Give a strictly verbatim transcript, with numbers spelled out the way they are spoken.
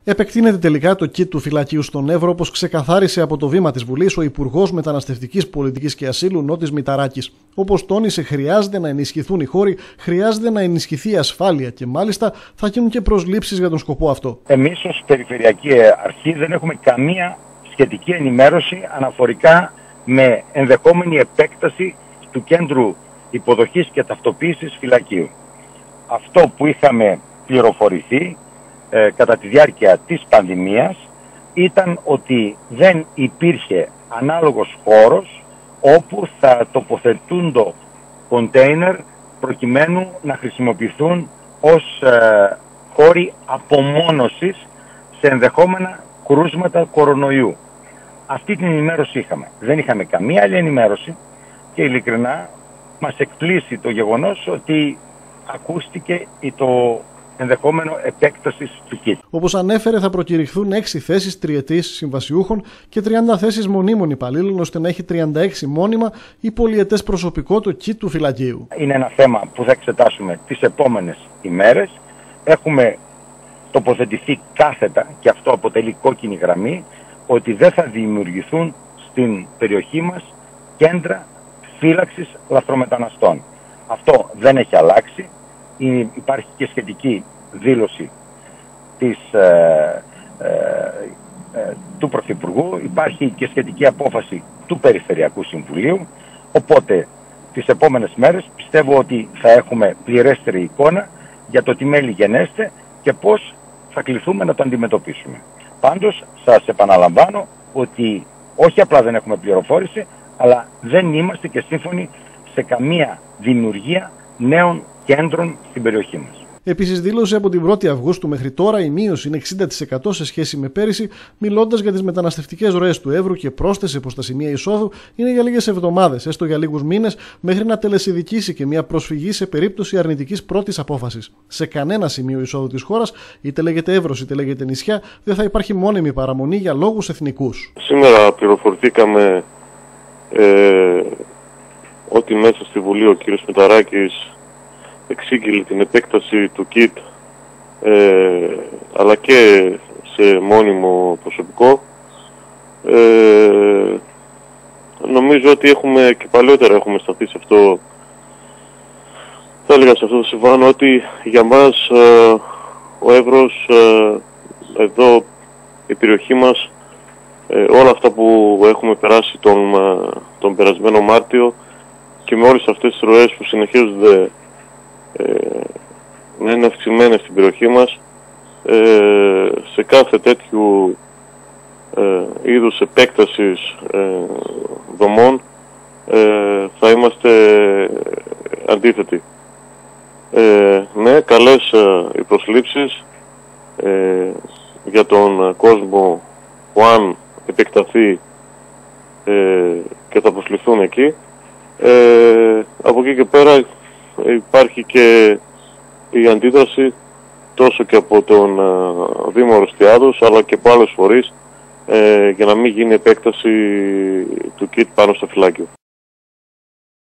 Επεκτείνεται τελικά το kit του φυλακίου στον Εύρο, όπως ξεκαθάρισε από το βήμα της Βουλής ο Υπουργός Μεταναστευτικής Πολιτικής και Ασύλου Νότης Μηταράκης. Όπως τόνισε, χρειάζεται να ενισχυθούν οι χώροι, χρειάζεται να ενισχυθεί η ασφάλεια και μάλιστα θα γίνουν και προσλήψεις για τον σκοπό αυτό. Εμείς ως Περιφερειακή Αρχή δεν έχουμε καμία σχετική ενημέρωση αναφορικά με ενδεχόμενη επέκταση του κέντρου υποδοχής και ταυτοποίησης φυλακίου. Αυτό που είχαμε πληροφορηθεί ε, κατά τη διάρκεια της πανδημίας ήταν ότι δεν υπήρχε ανάλογος χώρος όπου θα τοποθετούν το κοντέινερ προκειμένου να χρησιμοποιηθούν ως ε, χώροι απομόνωσης σε ενδεχόμενα κρούσματα κορονοϊού. Αυτή την ενημέρωση είχαμε. Δεν είχαμε καμία άλλη ενημέρωση και ειλικρινά μας εκπλήσει το γεγονός ότι ακούστηκε το ενδεχόμενο επέκτασης του kit. Όπως ανέφερε, θα προκηρυχθούν έξι θέσεις τριετής συμβασιούχων και τριάντα θέσεις μονίμων υπαλλήλων, ώστε να έχει τριάντα έξι μόνιμα ή πολυετές προσωπικό το kit του φυλακίου. Είναι ένα θέμα που θα εξετάσουμε τις επόμενες ημέρες. Έχουμε τοποθετηθεί κάθετα, και αυτό αποτελεί κόκκινη γραμμή, ότι δεν θα δημιουργηθούν στην περιοχή μας κέντρα φύλαξης λαθρομεταναστών. Αυτό δεν έχει αλλάξει. Υπάρχει και σχετική δήλωση της, ε, ε, ε, του Πρωθυπουργού, υπάρχει και σχετική απόφαση του Περιφερειακού Συμβουλίου, οπότε τις επόμενες μέρες πιστεύω ότι θα έχουμε πληρέστερη εικόνα για το τι μέλη γενέστε και πώς θα κληθούμε να το αντιμετωπίσουμε. Πάντως σας επαναλαμβάνω ότι όχι απλά δεν έχουμε πληροφόρηση, αλλά δεν είμαστε και σύμφωνοι σε καμία δημιουργία νέων κέντρων στην περιοχή μας. Επίσης, δήλωσε από την πρώτη Αυγούστου μέχρι τώρα η μείωση είναι εξήντα τοις εκατό σε σχέση με πέρυσι, μιλώντας για τις μεταναστευτικές ροές του Εύρου, και πρόσθεσε πως τα σημεία εισόδου είναι για λίγες εβδομάδες, έστω για λίγους μήνες, μέχρι να τελεσιδικήσει και μια προσφυγή σε περίπτωση αρνητικής πρώτης απόφασης. Σε κανένα σημείο εισόδου της χώρας, είτε λέγεται Εύρος είτε λέγεται νησιά, δεν θα υπάρχει μόνιμη παραμονή για λόγους εθνικούς. Σήμερα πληροφορηθήκαμε ε, ότι μέσα στη Βουλή ο κ. Μηταράκης εξήγηλε την επέκταση του kit, ε, αλλά και σε μόνιμο προσωπικό. Ε, νομίζω ότι έχουμε και παλαιότερα έχουμε σταθεί σε αυτό, θα έλεγα σε αυτό το συμβάν, ότι για μας ε, ο Εύρος, ε, εδώ η περιοχή μας, ε, όλα αυτά που έχουμε περάσει τον, τον περασμένο Μάρτιο και με όλες αυτές τις ροές που συνεχίζονται Ε, να είναι αυξημένες στην περιοχή μας, ε, σε κάθε τέτοιου ε, είδους επέκτασης ε, δομών ε, θα είμαστε αντίθετοι. Ε, ναι, καλές ε, οι προσλήψεις ε, για τον κόσμο που αν επεκταθεί ε, και θα προσληφθούν εκεί. Ε, από εκεί και πέρα υπάρχει και η αντίδραση τόσο και από τον uh, Δήμο Ορεστιάδος, αλλά και από άλλες φορείς, ε, για να μην γίνει επέκταση του kit πάνω στο φυλάκιο.